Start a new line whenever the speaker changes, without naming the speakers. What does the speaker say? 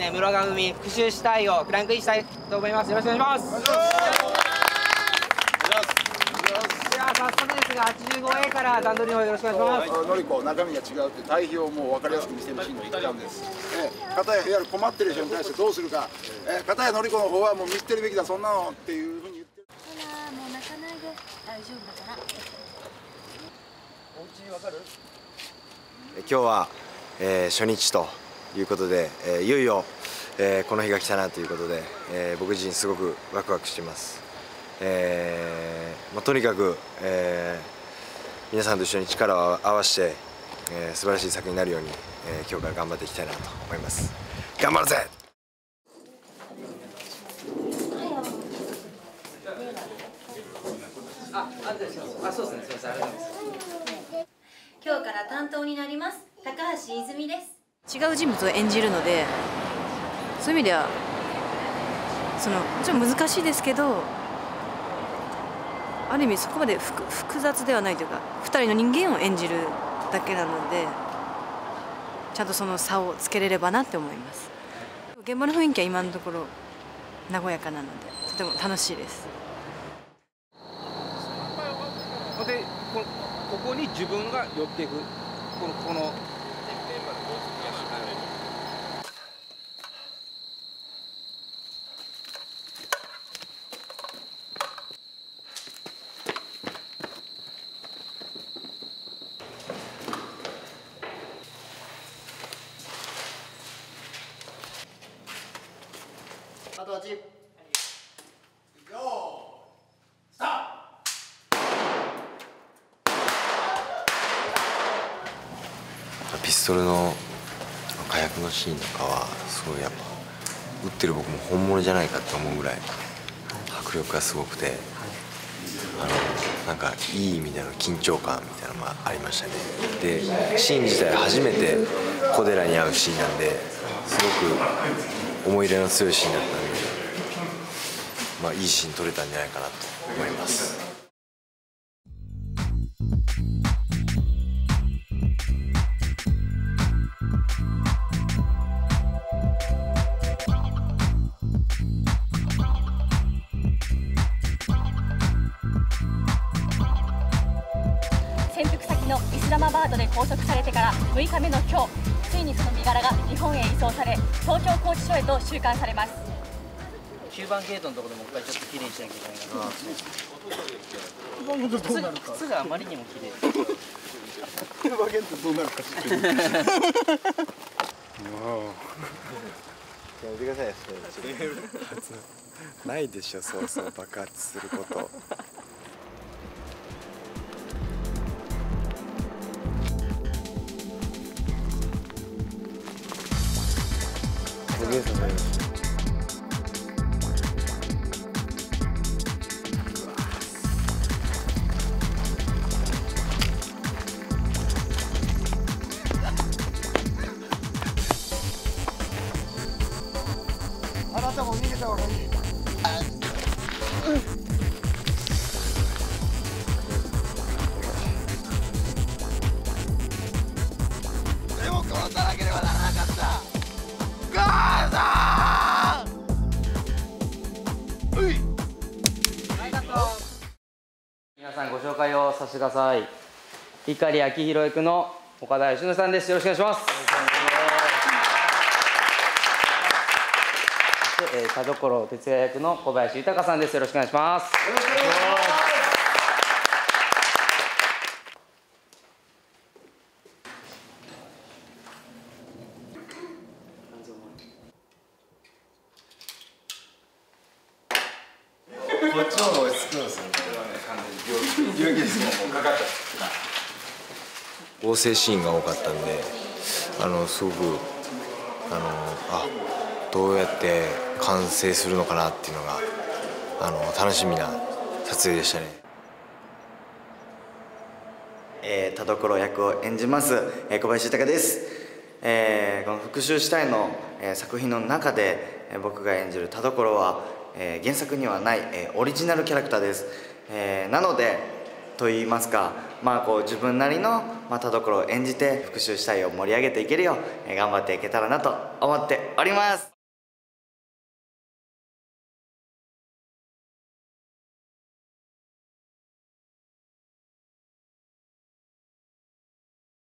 ね、室賀組復讐死体をクランクインしたいと思います。よろしくお願いします。では早速ですが、85A から段取りの方よろしくお願いします。
のりこ中身が違うって対比をもう分かりやすく見せるシーンの一環です。片やいわゆる困ってる人に対してどうするか、片やのりこの方はもう見捨てるべきだそんなのっていうふうに言ってる。
ほらもう泣かないで大丈夫だから。
お家わかる？
今日は、初日ということで、いよいよ、この日が来たなということで、僕自身すごくワクワクしています。とにかく、皆さんと一緒に力を合わせて、素晴らしい作品になるように、今日から頑張っていきたいなと思います。頑張るぜ。
そうですね。すみません。ありがとうございます。
今日から担当になります高橋泉です。
違う人物を演じるので、そういう意味ではちょっと難しいですけど、ある意味そこまで複雑ではないというか、2人の人間を演じるだけなので、ちゃんとその差をつけれればなって思います。現場の雰囲気は今のところ和やかなので、とても楽しいです。
でここに自分が寄っていく、この
あと8。
ピストルの火薬のシーンとかはすごいやっぱ撃ってる僕も本物じゃないかって思うぐらい迫力がすごくて、なんかいい意味での緊張感みたいなのがありましたね。でシーン自体初めて小寺に会うシーンなんで、すごく思い入れの強いシーンだったんで、いいシーン撮れたんじゃないかなと思います。
潜伏先のイスラマバードで拘束されてから6日目の今日、ついにその身柄が日本へ移送され、東京拘置所へと収監されます。
9番ゲートのところでもう一回ちょっときれいにしなきゃいけないな。靴があまりにもきれい。
9番ゲートどうなるか知ってる。
やめてくださいよ。ないでしょ、そうそう爆発すること。
あなたも逃げた方がいい。でも殺さなければならなかった。母さん。
皆さんご紹介をさせてください。碇明宏役の岡田義則さんです。よろしくお願いします。そして田所哲也役の小林豊さんです。よろしくお願いします。
こっちの方が落ち着くんですよね。病気ですもん、もうかかった。合成シーンが多かったんで、すごくどうやって完成するのかなっていうのが楽しみな撮影でしたね。
田所役を演じます小林豊です。この復讐死体の作品の中で僕が演じる田所は原作にはないオリジナルキャラクターです。なのでと言いますか、自分なりの田所を演じて復讐死体を盛り上げていけるよう頑張っていけたらなと思っております。